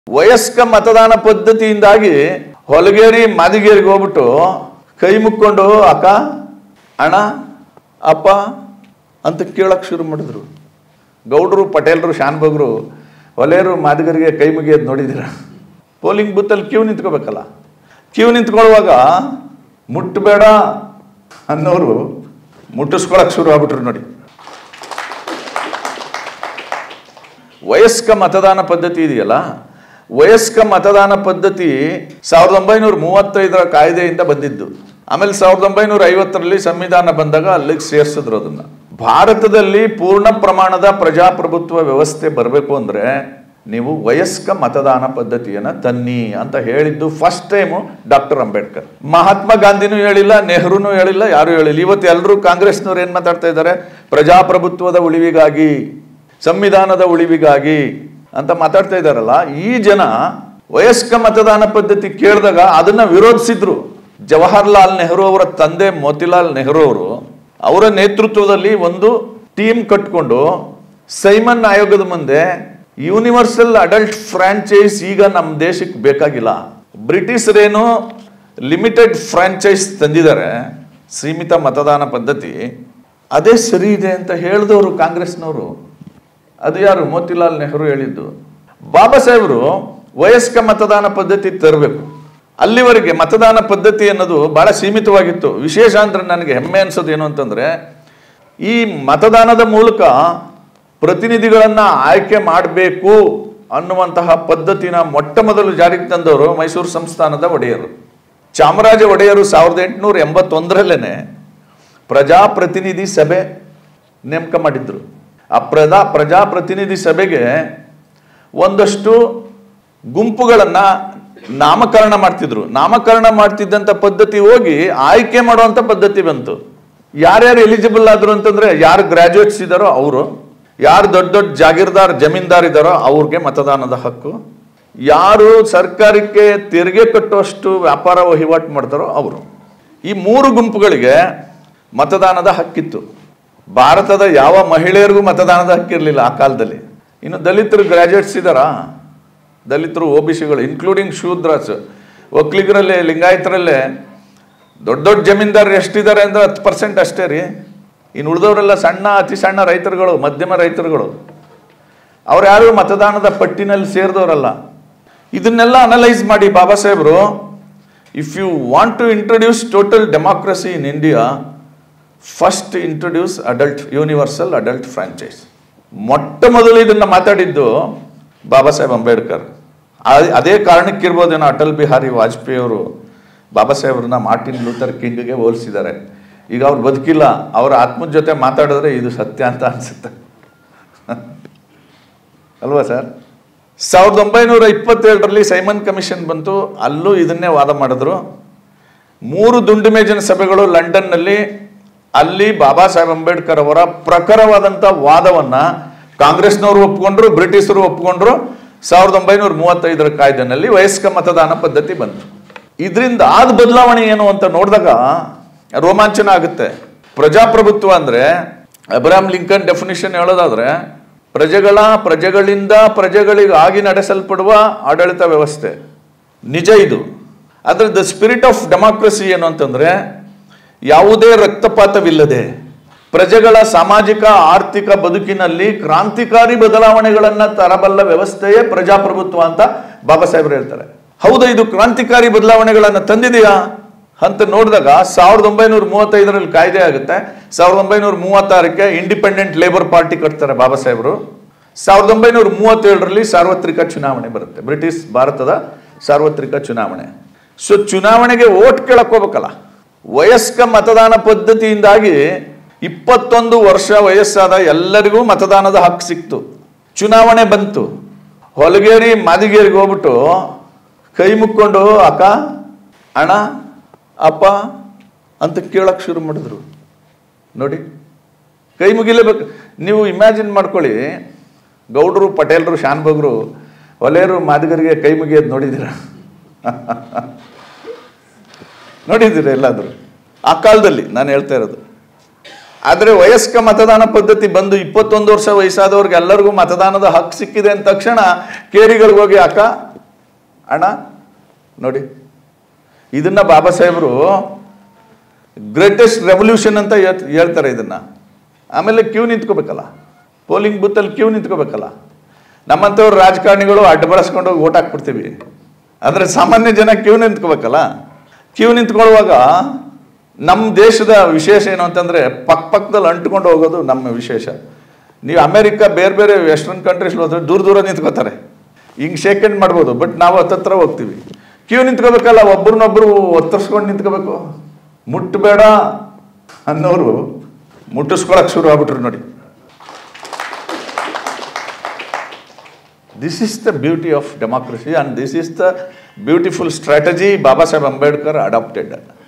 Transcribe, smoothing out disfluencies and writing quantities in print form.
ವಯಸ್ಕ ಮತದಾನ ಪದ್ಧತಿಯಿಂದಾಗಿ ಹೊಲಗೇರಿ ಮಾದಿಗೇರಿಗೆ ಹೋಗ್ಬಿಟ್ಟು ಕೈ ಮುಕ್ಕೊಂಡು ಅಕ್ಕ ಅಣ್ಣ ಅಪ್ಪ ಅಂತ ಕೇಳಕ್ಕೆ ಶುರು ಮಾಡಿದ್ರು. ಗೌಡರು ಪಟೇಲರು ಶಾನ್ಭೋಗರು ಹೊಲೆಯರು ಮಾದಿಗರಿಗೆ ಕೈ ಮುಗಿಯೋದು ನೋಡಿದ್ದೀರ? ಪೋಲಿಂಗ್ ಬೂತಲ್ಲಿ ಕ್ಯೂ ನಿಂತ್ಕೋಬೇಕಲ್ಲ, ಕ್ಯೂ ನಿಂತ್ಕೊಳ್ಳುವಾಗ ಮುಟ್ಟಬೇಡ ಅನ್ನೋರು ಮುಟ್ಟಿಸ್ಕೊಳಕ್ಕೆ ಶುರು ಆಗ್ಬಿಟ್ರು ನೋಡಿ. ವಯಸ್ಕ ಮತದಾನ ಪದ್ಧತಿ ಇದೆಯಲ್ಲ, ವಯಸ್ಕ ಮತದಾನ ಪದ್ಧತಿ 1935 ಕಾಯ್ದೆಯಿಂದ ಬಂದಿದ್ದು. ಆಮೇಲೆ 1950ರಲ್ಲಿ ಸಂವಿಧಾನ ಬಂದಾಗ ಅಲ್ಲಿಗೆ ಸೇರಿಸಿದ್ರು ಅದನ್ನ. ಭಾರತದಲ್ಲಿ ಪೂರ್ಣ ಪ್ರಮಾಣದ ಪ್ರಜಾಪ್ರಭುತ್ವ ವ್ಯವಸ್ಥೆ ಬರಬೇಕು ಅಂದ್ರೆ ನೀವು ವಯಸ್ಕ ಮತದಾನ ಪದ್ಧತಿಯನ್ನ ತನ್ನಿ ಅಂತ ಹೇಳಿದ್ದು first time doctor Ambedkar. Mahatma ಗಾಂಧಿನೂ ಹೇಳಿಲ್ಲ, ನೆಹರೂನು ಹೇಳಿಲ್ಲ, ಯಾರು ಹೇಳಿಲ್ಲ. ಇವತ್ತು ಎಲ್ಲರೂ ಕಾಂಗ್ರೆಸ್ನವ್ರು ಏನ್ ಮಾತಾಡ್ತಾ ಇದ್ದಾರೆ? ಪ್ರಜಾಪ್ರಭುತ್ವದ ಉಳಿವಿಗಾಗಿ, ಸಂವಿಧಾನದ ಉಳಿವಿಗಾಗಿ ಅಂತ ಮಾತಾಡ್ತಾ ಇದ್ದಾರಲ್ಲ. ಈ ಜನ ವಯಸ್ಕ ಮತದಾನ ಪದ್ಧತಿ ಕೇಳಿದಾಗ ಅದನ್ನ ವಿರೋಧಿಸಿದ್ರು. ಜವಾಹರ್ಲಾಲ್ ನೆಹರು ಅವರ ತಂದೆ ಮೋತಿಲಾಲ್ ನೆಹರು ಅವರು ಅವರ ನೇತೃತ್ವದಲ್ಲಿ ಒಂದು ಟೀಮ್ ಕಟ್ಕೊಂಡು ಸೈಮನ್ ಆಯೋಗದ ಮುಂದೆ ಯೂನಿವರ್ಸಲ್ ಅಡಲ್ಟ್ ಫ್ರಾಂಚೈಸ್ ಈಗ ನಮ್ಮ ದೇಶಕ್ಕೆ ಬೇಕಾಗಿಲ್ಲ, ಬ್ರಿಟಿಷರೇನು ಲಿಮಿಟೆಡ್ ಫ್ರಾಂಚೈಸ್ ತಂದಿದ್ದಾರೆ, ಸೀಮಿತ ಮತದಾನ ಪದ್ಧತಿ ಅದೇ ಸರಿ ಇದೆ ಅಂತ ಹೇಳಿದವರು ಕಾಂಗ್ರೆಸ್ನವರು. ಅದು ಯಾರು? ಮೋತಿಲಾಲ್ ನೆಹರು ಹೇಳಿದ್ದು. ಬಾಬಾ ಸಾಹೇಬರು ವಯಸ್ಕ ಮತದಾನ ಪದ್ಧತಿ ತರಬೇಕು. ಅಲ್ಲಿವರೆಗೆ ಮತದಾನ ಪದ್ಧತಿ ಅನ್ನೋದು ಬಹಳ ಸೀಮಿತವಾಗಿತ್ತು. ವಿಶೇಷ ಅಂದ್ರೆ ನನಗೆ ಹೆಮ್ಮೆ ಅನ್ಸೋದು ಏನು ಅಂತಂದ್ರೆ, ಈ ಮತದಾನದ ಮೂಲಕ ಪ್ರತಿನಿಧಿಗಳನ್ನ ಆಯ್ಕೆ ಮಾಡಬೇಕು ಅನ್ನುವಂತಹ ಪದ್ಧತಿನ ಮೊಟ್ಟ ಮೊದಲು ಜಾರಿಗೆ ತಂದವರು ಮೈಸೂರು ಸಂಸ್ಥಾನದ ಒಡೆಯರು. ಚಾಮರಾಜ ಒಡೆಯರು 1881ರಲ್ಲೇನೆ ಪ್ರಜಾಪ್ರತಿನಿಧಿ ಸಭೆ ನೇಮಕ ಮಾಡಿದ್ರು. ಆ ಪ್ರಜಾಪ್ರತಿನಿಧಿ ಸಭೆಗೆ ಒಂದಷ್ಟು ಗುಂಪುಗಳನ್ನ ನಾಮಕರಣ ಮಾಡ್ತಿದ್ರು. ನಾಮಕರಣ ಮಾಡ್ತಿದ್ದಂಥ ಪದ್ಧತಿ ಹೋಗಿ ಆಯ್ಕೆ ಮಾಡುವಂಥ ಪದ್ಧತಿ ಬಂತು. ಯಾರ್ಯಾರು ಎಲಿಜಿಬಲ್ ಆದ್ರು ಅಂತಂದ್ರೆ, ಯಾರು ಗ್ರಾಜುಯೇಟ್ಸ್ ಇದ್ದಾರೋ ಅವರು, ಯಾರು ದೊಡ್ಡ ದೊಡ್ಡ ಜಾಗೀರ್ದಾರ್ ಜಮೀನ್ದಾರ್ ಇದ್ದಾರೋ ಅವ್ರಿಗೆ ಮತದಾನದ ಹಕ್ಕು, ಯಾರು ಸರ್ಕಾರಕ್ಕೆ ತೆರಿಗೆ ಕಟ್ಟುವಷ್ಟು ವ್ಯಾಪಾರ ವಹಿವಾಟು ಮಾಡ್ತಾರೋ ಅವರು. ಈ 3 ಗುಂಪುಗಳಿಗೆ ಮತದಾನದ ಹಕ್ಕಿತ್ತು. ಭಾರತದ ಯಾವ ಮಹಿಳೆಯರಿಗೂ ಮತದಾನದ ಹಕ್ಕಿರಲಿಲ್ಲ ಆ ಕಾಲದಲ್ಲಿ. ಇನ್ನು ದಲಿತರು ಗ್ರಾಜುಯೇಟ್ಸ್ ಇದ್ದಾರಾ? ದಲಿತರು, OBCಗಳು, ಇನ್ಕ್ಲೂಡಿಂಗ್ ಶೂದ್ರಾಸ್, ಒಕ್ಕಲಿಗರಲ್ಲೇ, ಲಿಂಗಾಯತರಲ್ಲೇ ದೊಡ್ಡ ದೊಡ್ಡ ಜಮೀನ್ದಾರರು ಎಷ್ಟಿದ್ದಾರೆ ಅಂದ್ರೆ 10% ಅಷ್ಟೇ ರೀ. ಇನ್ನು ಉಳಿದವರೆಲ್ಲ ಸಣ್ಣ, ಅತಿ ಸಣ್ಣ ರೈತರುಗಳು, ಮಧ್ಯಮ ರೈತರುಗಳು. ಅವ್ರು ಯಾರು ಮತದಾನದ ಪಟ್ಟಿನಲ್ಲಿ ಸೇರಿದವರಲ್ಲ. ಇದನ್ನೆಲ್ಲ ಅನಲೈಸ್ ಮಾಡಿ ಬಾಬಾ ಸಾಹೇಬರು, if you want to introduce total democracy in India, first introduce universal adult franchise. ಮೊಟ್ಟ ಮೊದಲು ಇದನ್ನ ಮಾತಾಡಿದ್ದು ಬಾಬಾ ಸಾಹೇಬ್ ಅಂಬೇಡ್ಕರ್. ಅದೇ ಕಾರಣಕ್ಕಿರ್ಬೋದೇನೋ ಅಟಲ್ ಬಿಹಾರಿ ವಾಜಪೇಯಿ ಅವರು ಬಾಬಾ ಸಾಹೇಬ್ರನ್ನ ಮಾರ್ಟಿನ್ ಲೂಥರ್ ಕಿಂಗ್ಗೆ ಹೋಲಿಸಿದ್ದಾರೆ. ಈಗ ಅವ್ರು ಬದುಕಿಲ್ಲ, ಅವರ ಆತ್ಮದ ಜೊತೆ ಮಾತಾಡಿದ್ರೆ ಇದು ಸತ್ಯ ಅಂತ ಅನ್ಸುತ್ತೆ ಅಲ್ವಾ ಸರ್? 1927ರಲ್ಲಿ ಸೈಮನ್ ಕಮಿಷನ್ ಬಂತು. ಅಲ್ಲೂ ಇದನ್ನೇ ವಾದ ಮಾಡಿದ್ರು. 3 ದುಂಡು ಮೇಜಿನ ಸಭೆಗಳು ಲಂಡನ್ನಲ್ಲಿ. ಅಲ್ಲಿ ಬಾಬಾ ಸಾಹೇಬ್ ಅಂಬೇಡ್ಕರ್ ಅವರ ಪ್ರಖರವಾದಂಥ ವಾದವನ್ನ ಕಾಂಗ್ರೆಸ್ನವರು ಒಪ್ಕೊಂಡ್ರು, ಬ್ರಿಟಿಷರು ಒಪ್ಕೊಂಡ್ರು. 1935ರ ಕಾಯ್ದೆನಲ್ಲಿ ವಯಸ್ಕ ಮತದಾನ ಪದ್ಧತಿ ಬಂತು. ಇದರಿಂದ ಆದ ಬದಲಾವಣೆ ಏನು ಅಂತ ನೋಡಿದಾಗ ರೋಮಾಂಚನ ಆಗುತ್ತೆ. ಪ್ರಜಾಪ್ರಭುತ್ವ ಅಂದ್ರೆ ಅಬ್ರಹಾಂ ಲಿಂಕನ್ ಡೆಫಿನಿಷನ್ ಹೇಳೋದಾದ್ರೆ ಪ್ರಜೆಗಳಿಂದ ಪ್ರಜೆಗಳಿಗಾಗಿ ನಡೆಸಲ್ಪಡುವ ಆಡಳಿತ ವ್ಯವಸ್ಥೆ. ನಿಜ ಇದು. ಆದ್ರೆ ದ ಸ್ಪಿರಿಟ್ ಆಫ್ ಡೆಮಾಕ್ರಸಿ ಏನು ಅಂತಂದ್ರೆ, ಯಾವುದೇ ರಕ್ತಪಾತವಿಲ್ಲದೆ ಪ್ರಜೆಗಳ ಸಾಮಾಜಿಕ ಆರ್ಥಿಕ ಬದುಕಿನಲ್ಲಿ ಕ್ರಾಂತಿಕಾರಿ ಬದಲಾವಣೆಗಳನ್ನ ತರಬಲ್ಲ ವ್ಯವಸ್ಥೆಯೇ ಪ್ರಜಾಪ್ರಭುತ್ವ ಅಂತ ಬಾಬಾ ಸಾಹೇಬ್ರು ಹೇಳ್ತಾರೆ. ಹೌದಾ, ಇದು ಕ್ರಾಂತಿಕಾರಿ ಬದಲಾವಣೆಗಳನ್ನ ತಂದಿದೆಯಾ ಅಂತ ನೋಡಿದಾಗ 1935ರಲ್ಲಿ ಕಾಯ್ದೆ ಆಗುತ್ತೆ. 1936ಕ್ಕೆ ಇಂಡಿಪೆಂಡೆಂಟ್ ಲೇಬರ್ ಪಾರ್ಟಿ ಕಟ್ತಾರೆ ಬಾಬಾ ಸಾಹೇಬರು. 1937ರಲ್ಲಿ ಸಾರ್ವತ್ರಿಕ ಚುನಾವಣೆ ಬರುತ್ತೆ, ಬ್ರಿಟಿಷ್ ಭಾರತದ ಸಾರ್ವತ್ರಿಕ ಚುನಾವಣೆ. ಸೊ ಚುನಾವಣೆಗೆ ವೋಟ್ ಕೇಳಕ್ ಹೋಗ್ಬೇಕಲ್ಲ. ವಯಸ್ಕ ಮತದಾನ ಪದ್ಧತಿಯಿಂದಾಗಿ 21 ವರ್ಷ ವಯಸ್ಸಾದ ಎಲ್ಲರಿಗೂ ಮತದಾನದ ಹಕ್ಕು ಸಿಕ್ತು. ಚುನಾವಣೆ ಬಂತು. ಹೊಲಗೇರಿ ಮಾದಿಗೇರಿಗೆ ಹೋಗ್ಬಿಟ್ಟು ಕೈ ಮುಕ್ಕೊಂಡು ಅಕ್ಕ ಅಣ್ಣ ಅಪ್ಪ ಅಂತ ಕೇಳಕ್ ಶುರು ಮಾಡಿದ್ರು ನೋಡಿ. ಕೈ ಮುಗಿಲೇಬೇಕು. ನೀವು ಇಮ್ಯಾಜಿನ್ ಮಾಡ್ಕೊಳ್ಳಿ, ಗೌಡರು ಪಟೇಲರು ಶಾನ್ಭೋಗರು ಹೊಲೆಯರು ಮಾದಿಗರಿಗೆ ಕೈ ಮುಗಿಯೋದು ನೋಡಿದ್ದೀರ? ನೋಡಿದ್ದೀರ ಎಲ್ಲಾದರೂ? ಆ ಕಾಲದಲ್ಲಿ ನಾನು ಹೇಳ್ತಾ ಇರೋದು. ಆದರೆ ವಯಸ್ಕ ಮತದಾನ ಪದ್ಧತಿ ಬಂದು 21 ವರ್ಷ ವಯಸ್ಸಾದವ್ರಿಗೆ ಎಲ್ಲರಿಗೂ ಮತದಾನದ ಹಕ್ಕು ಸಿಕ್ಕಿದೆ ಅಂದ ತಕ್ಷಣ ಕೇರಿಗಳಿಗೆ ಹೋಗಿ ಅಕ್ಕ ಹಣ ನೋಡಿ. ಇದನ್ನು ಬಾಬಾ ಸಾಹೇಬರು ಗ್ರೇಟೆಸ್ಟ್ ರೆವಲ್ಯೂಷನ್ ಅಂತ ಹೇಳ್ತಾರೆ ಇದನ್ನು. ಆಮೇಲೆ ಕ್ಯೂ ನಿಂತ್ಕೋಬೇಕಲ್ಲ, ಪೋಲಿಂಗ್ ಬೂತಲ್ಲಿ ಕ್ಯೂ ನಿಂತ್ಕೋಬೇಕಲ್ಲ. ನಮ್ಮಂಥವ್ರು ರಾಜಕಾರಣಿಗಳು ಅಡ್ಡ ಬಳಸ್ಕೊಂಡು ಹೋಗಿ ಓಟ್ ಹಾಕ್ಬಿಡ್ತೀವಿ, ಆದರೆ ಸಾಮಾನ್ಯ ಜನ ಕ್ಯೂ ನಿಂತ್ಕೋಬೇಕಲ್ಲ. ಕ್ಯೂ ನಿಂತ್ಕೊಳ್ಳುವಾಗ ನಮ್ಮ ದೇಶದ ವಿಶೇಷ ಏನು ಅಂತಂದರೆ ಪಕ್ಕದಲ್ಲಿ ಅಂಟ್ಕೊಂಡು ಹೋಗೋದು ನಮ್ಮ ವಿಶೇಷ. ನೀವು ಅಮೇರಿಕಾ ಬೇರೆ ಬೇರೆ ವೆಸ್ಟರ್ನ್ ಕಂಟ್ರೀಸ್ ಹೋದ್ರೆ ದೂರ ನಿಂತ್ಕೋತಾರೆ, ಹಿಂಗೆ ಶೇಕ್ ಹ್ಯಾಂಡ್ ಮಾಡ್ಬೋದು. ಬಟ್ ನಾವು ಹತ್ತತ್ರ ಹೋಗ್ತೀವಿ. ಕ್ಯೂ ನಿಂತ್ಕೋಬೇಕಲ್ಲ, ಒಬ್ರನ್ನೊಬ್ರು ಒತ್ತರಿಸ್ಕೊಂಡು ನಿಂತ್ಕೋಬೇಕು. ಮುಟ್ಟಬೇಡ ಅನ್ನೋರು ಮುಟ್ಟಿಸ್ಕೊಳಕ್ಕೆ ಶುರು ಆಗ್ಬಿಟ್ರು ನೋಡಿ. This is the beauty of democracy and this is the beautiful strategy Baba Saheb Ambedkar adopted.